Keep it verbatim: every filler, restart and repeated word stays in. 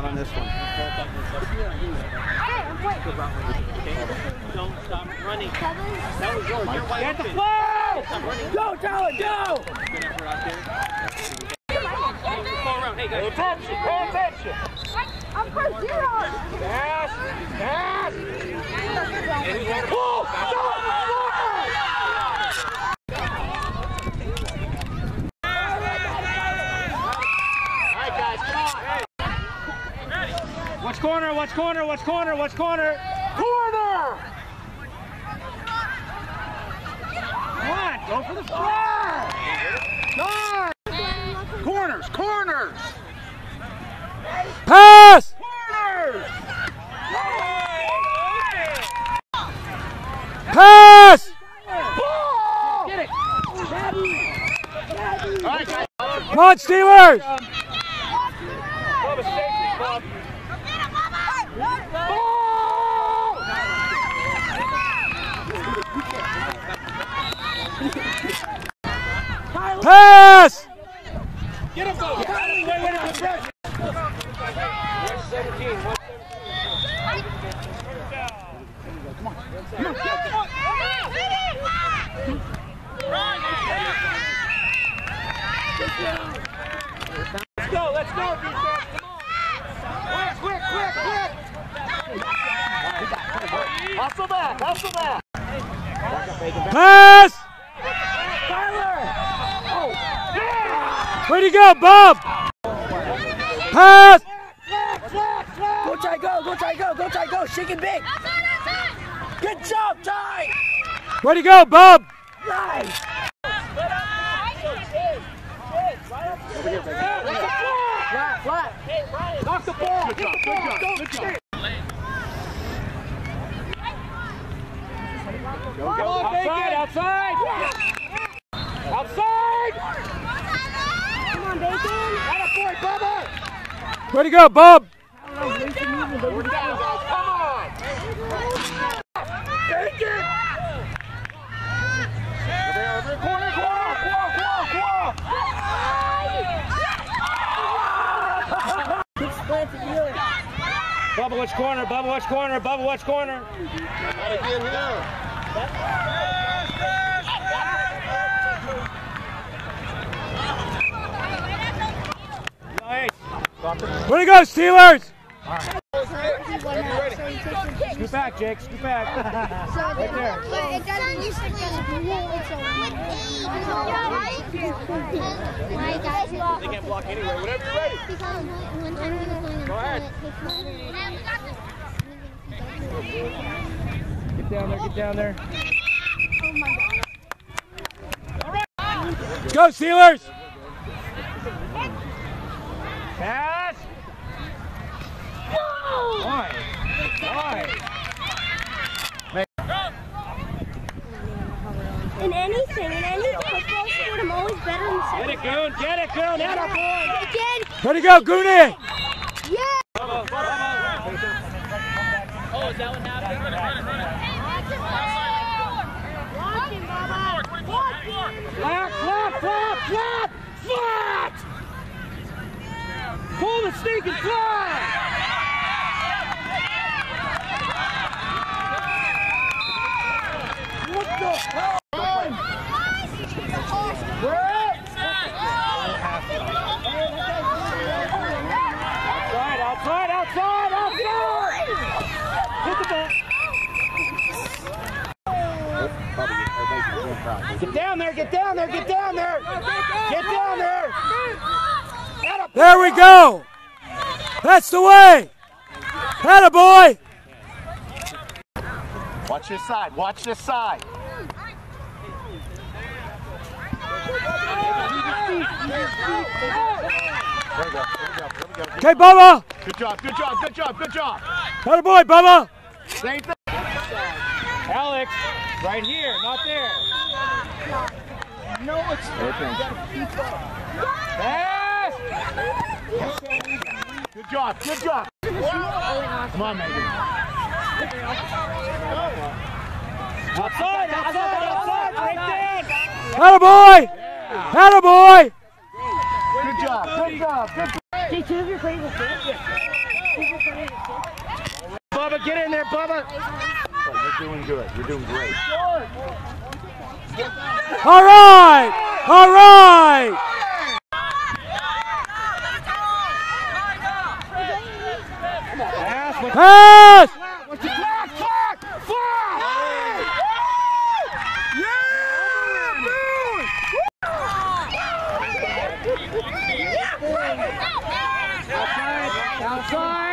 not on this one. Don't stop running. That was yours. Get the flow! Go, Tyler, go! Hey, pay attention, pay attention. I'm for zero. Pass, pass. Oh, Watch corner, watch corner, watch corner, watch corner. Corner! Come on, go for the flag! Nice! Corners, corners! Pass! Corners! Pass! Ball! Get it! All right, guys. Come on, Steelers! Bubba, safety, Bob. Pass! Get him, go! Wait, wait, wait, wait. one seventeen, one Let's go, let's go, defense. Quick, quick, quick, quick. Hustle back, hustle back. Pass! Tyler! Oh, yeah! Where'd he go, Bob? Pass! Go, Ty, go, go, Ty, go, go, Ty, go, shake it big. Good job, Ty! Where'd he go, Bob? Nice! Flat, flat. Knock the ball. Good job, good job, good job. Go, go, outside, outside! Outside! Come on, Bacon. Atta boy, Bubba! Where'd he go, Bob? Come on! Take it! Over, over, corner, corner, corner, corner, corner! Bubba, watch corner, Bubba, watch corner, Bubba, watch corner. Gotta get here. Nice. Where'd he go, Steelers? Scoot back, Jake, scoot back. Right there. They can't block anyway, whenever you're ready. Go ahead. Get down there, get down there. Go, Steelers! Pass! Nice. Nice. In anything, in any football sport, I'm always better than second. Get it, Goon, get it, Goon, atta boy! Bacon! Where'd he go, Goonie? Yeah! Oh, is that what happened? Run it, run it, run it. Watch him, Bubba! Watch him! Flat, flat, flat, flat, flat! Pull the sneaking flag! What the hell? Outside, outside, outside, outside! Hit the ball. Get down there, get down there, get down there! Get down there! There we go! That's the way! Atta boy! Watch this side, watch this side. There we go, there we go, there we go. Okay, Bubba! Good job, good job, good job, good job. Atta boy, Bubba! Same thing. Alex, right here, not there. No, it's Pass! Good job, good job. Come on, Megan. Outside, outside, outside, right there. Atta boy! Atta boy! Good job, good job, good job. Did two of your favorite things? Bubba, get in there, Bubba. You're doing good. You're doing great. All right. All right. Pass. What's the flag? Flag! Flag! Yeah! Outside! Outside!